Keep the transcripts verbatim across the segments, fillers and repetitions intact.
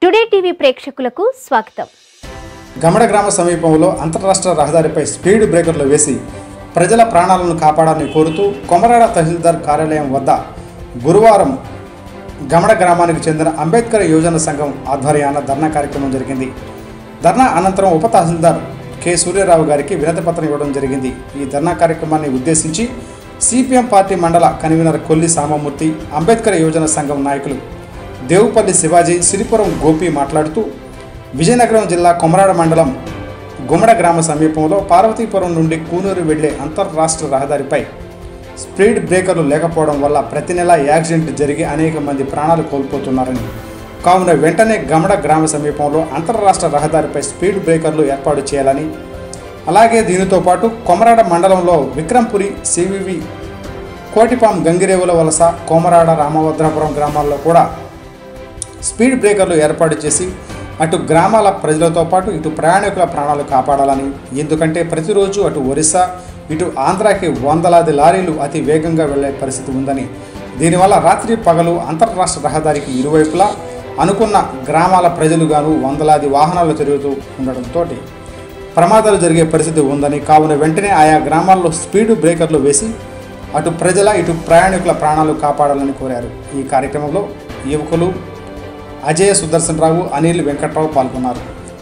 Today TV ప్రేక్షకులకు స్వాగతం. గమడ గ్రామ సమీపంలో అంతర్రాష్ట్ర రహదారిపై స్పీడ్ బ్రేకర్లు వేసి ప్రజల ప్రాణాలను కాపాడాలని కోరుతూ కొమరాడ తహసీల్దార్ కార్యాలయం వద్ద గురువారం గమడ గ్రామానికి చెందిన అంబేద్కర్ యోజన సంఘం ఆధ్వర్యాన ధర్నా కార్యక్రమం జరిగింది. ధర్నా అనంతరం ఉప తహసీల్దార్ కె సూర్యారావు గారికి వినతి పత్రం ఇవ్వడం జరిగింది. ఈ ధర్నా కార్యక్రమాన్ని ఉద్దేశించి సిపిఎం పార్టీ మండల కన్వీనర్ కొల్లి సామమూర్తి, అంబేద్కర్ యోజన సంఘం నాయకులు దేవుపల్లి శివాజీ, సిరిపురం గోపి మాట్లాడుతూ విజయనగరం జిల్లా కొమరాడ మండలం గుమ్మడ గ్రామ సమీపంలో పార్వతీపురం నుండి కూనూరు వెళ్లే అంతర్రాష్ట్ర రహదారిపై స్పీడ్ బ్రేకర్లు లేకపోవడం వల్ల ప్రతి నెల యాక్సిడెంట్ జరిగి అనేక మంది ప్రాణాలు కోల్పోతున్నారని, కావున వెంటనే గమడ గ్రామ సమీపంలో అంతర్రాష్ట్ర రహదారిపై స్పీడ్ బ్రేకర్లు ఏర్పాటు చేయాలని, అలాగే దీనితో పాటు కొమరాడ మండలంలో విక్రంపురి, సివివి, కోటిపాం, గంగిరేవుల వలస, కోమరాడ, రామభద్రాపురం గ్రామాల్లో కూడా స్పీడ్ బ్రేకర్లు ఏర్పాటు చేసి అటు గ్రామాల ప్రజలతో పాటు ఇటు ప్రయాణికుల ప్రాణాలు కాపాడాలని, ఎందుకంటే ప్రతిరోజు అటు ఒరిస్సా ఇటు ఆంధ్రాకి వందలాది లారీలు అతి వేగంగా వెళ్లే పరిస్థితి ఉందని, దీనివల్ల రాత్రి పగలు అంతర్రాష్ట్ర రహదారికి ఇరువైపులా అనుకున్న గ్రామాల ప్రజలుగాను వందలాది వాహనాలు తిరుగుతూ ఉండడంతో ప్రమాదాలు జరిగే పరిస్థితి ఉందని, కావున వెంటనే ఆయా గ్రామాల్లో స్పీడ్ బ్రేకర్లు వేసి అటు ప్రజల ఇటు ప్రయాణికుల ప్రాణాలు కాపాడాలని కోరారు. ఈ కార్యక్రమంలో యువకులు అజయ్, సుదర్శన్ రావు, అనిల్, వెంకట్రావు పాల్గొన్నారు.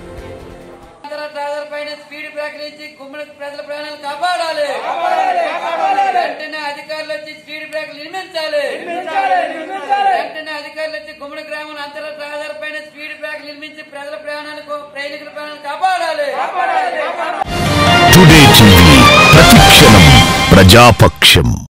గుమ్మడి గ్రామం అంతర్రాష్ట్ర రహదారి పైన స్పీడ్ బ్రేక్ నిర్మించి ప్రజల ప్రాణాలకు ప్రయాణికుల ప్రాణాలు కాపాడాలి. టుడే టీవీ ప్రతిక్షణం ప్రజాపక్షం.